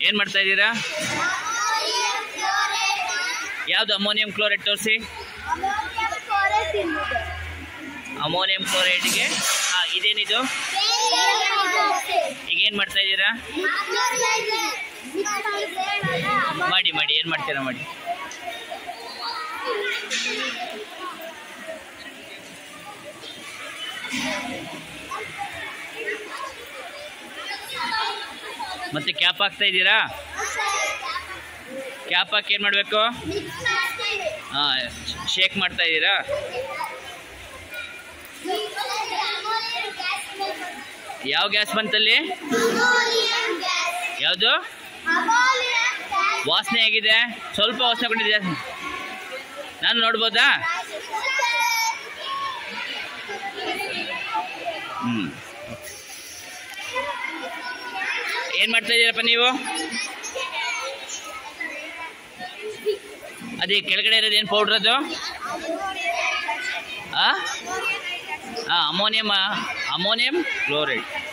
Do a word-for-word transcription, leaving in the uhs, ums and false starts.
ಏನು ಮಾಡ್ತಾ ಇದ್ದೀರಾ? ಯಾವುದು ಅಮೋನಿಯಂ ಕ್ಲೋರೈಡ್ ತೋರಿಸಿ. ಅಮೋನಿಯಂ ಕ್ಲೋರೈಡ್ಗೆ ಹಾಂ ಇದೇನಿದು? ಈಗ ಏನು ಮಾಡ್ತಾ ಇದ್ದೀರಾ? ಮಾಡಿ ಮಾಡಿ ಏನು ಮಾಡ್ತೀರಾ ಮಾಡಿ. ಮತ್ತೆ ಕ್ಯಾಪ್ ಹಾಕ್ತಾ ಇದ್ದೀರಾ? ಕ್ಯಾಪ್ ಹಾಕಿ ಏನು ಮಾಡಬೇಕು? ಹಾಂ ಶೇಕ್ ಮಾಡ್ತಾ ಇದ್ದೀರಾ? ಯಾವ ಗ್ಯಾಸ್ ಬಂತಲ್ಲಿ? ಯಾವುದು ವಾಸನೆ ಆಗಿದೆ? ಸ್ವಲ್ಪ ವಾಸನೆ ಕೊಟ್ಟಿದೆ, ನಾನು ನೋಡ್ಬೋದಾ? ಹ್ಞೂ ಏನು ಮಾಡ್ತಾ ಇದ್ದೀರಪ್ಪ ನೀವು? ಅದೇ ಕೆಳಗಡೆ ಇರೋದು ಏನು ಪೌಡ್ರ್ ಅದು? ಹಾಂ ಹಾಂ ಅಮೋನಿಯಂ ಅಮೋನಿಯಂ ಕ್ಲೋರೈಡ್.